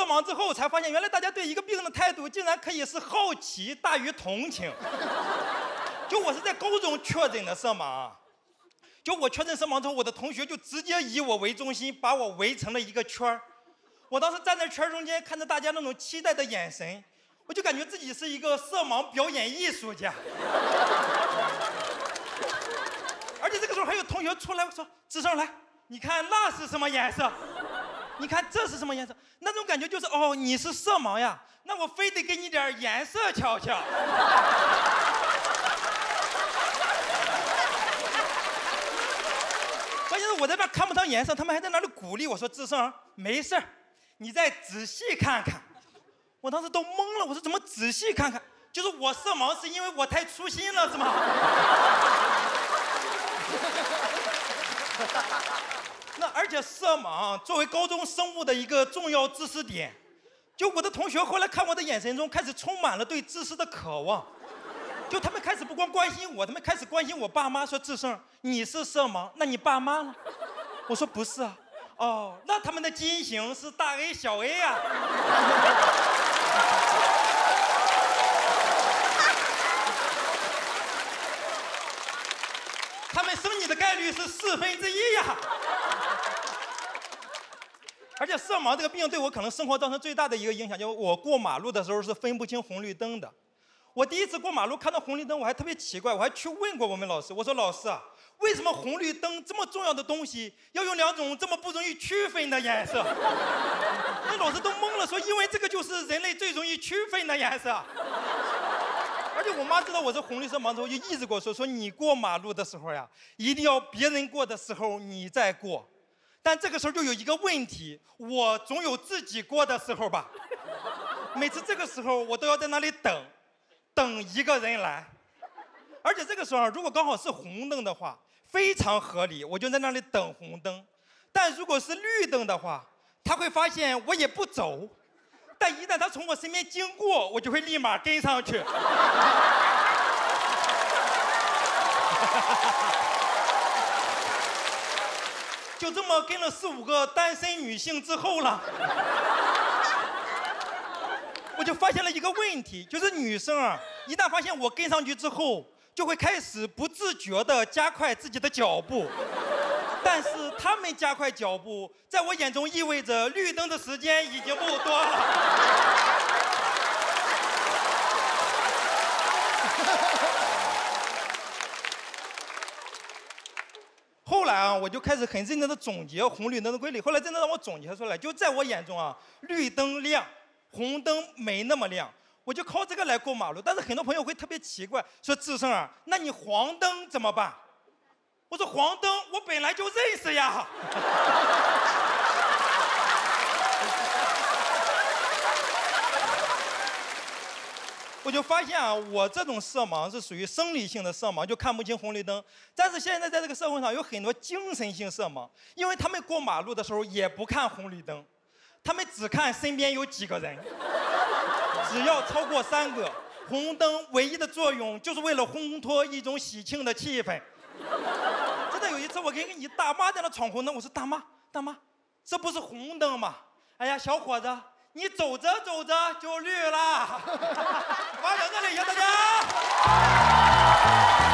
盲之后，才发现原来大家对一个病的态度竟然可以是好奇大于同情。就我是在高中确诊的色盲，就我确诊色盲之后，我的同学就直接以我为中心，把我围成了一个圈儿。我当时站在圈儿中间，看着大家那种期待的眼神，我就感觉自己是一个色盲表演艺术家。而且这个时候还有同学出来说：“志胜来，你看那是什么颜色？你看这是什么颜色？”那种感觉就是哦，你是色盲呀，那我非得给你点颜色瞧瞧。关键是我在那看不上颜色，他们还在那里鼓励我说：“志胜，没事儿，你再仔细看看。”我当时都懵了，我说怎么仔细看看？就是我色盲是因为我太粗心了，是吗？那而且色盲作为高中生物的一个重要知识点，就我的同学后来看我的眼神中开始充满了对知识的渴望，就他们开始不光关心我，他们开始关心我爸妈，说志胜你是色盲，那你爸妈呢？我说不是啊。哦，那他们的基因型是大 A 小 A 啊。他们生你的概率是1/4呀。而且色盲这个病对我可能生活造成最大的一个影响，就是我过马路的时候是分不清红绿灯的。我第一次过马路看到红绿灯，我还特别奇怪，我还去问过我们老师，我说老师啊，为什么红绿灯这么重要的东西要用2种这么不容易区分的颜色？那老师都懵了，说因为这个就是人类最容易区分的颜色。而且我妈知道我是红绿色盲之后，就一直跟我说你过马路的时候呀，一定要别人过的时候你再过。但这个时候就有一个问题，我总有自己过的时候吧。每次这个时候我都要在那里等一个人来。而且这个时候如果刚好是红灯的话，非常合理，我就在那里等红灯。但如果是绿灯的话，他会发现我也不走，但一旦他从我身边经过，我就会立马跟上去。就这么跟了4、5个单身女性之后了，我就发现了一个问题，就是女生啊，一旦发现我跟上去之后，就会开始不自觉地加快自己的脚步。但是她们加快脚步，在我眼中意味着绿灯的时间已经不多了。后来啊，我就开始很认真地总结红绿灯的规律。后来真的让我总结出来，就在我眼中啊，绿灯亮，红灯没那么亮，我就靠这个来过马路。但是很多朋友会特别奇怪，说志胜啊，那你黄灯怎么办？我说黄灯我本来就认识呀。我就发现啊，我这种色盲是属于生理性的色盲，就看不清红绿灯。但是现在在这个社会上有很多精神性色盲，因为他们过马路的时候也不看红绿灯，他们只看身边有几个人，只要超过3个，红灯唯一的作用就是为了烘托一种喜庆的气氛。真的有一次我跟一大妈在那闯红灯，我说大妈，这不是红灯吗？哎呀，小伙子，你走着走着就绿了。我讲这里，谢谢大家。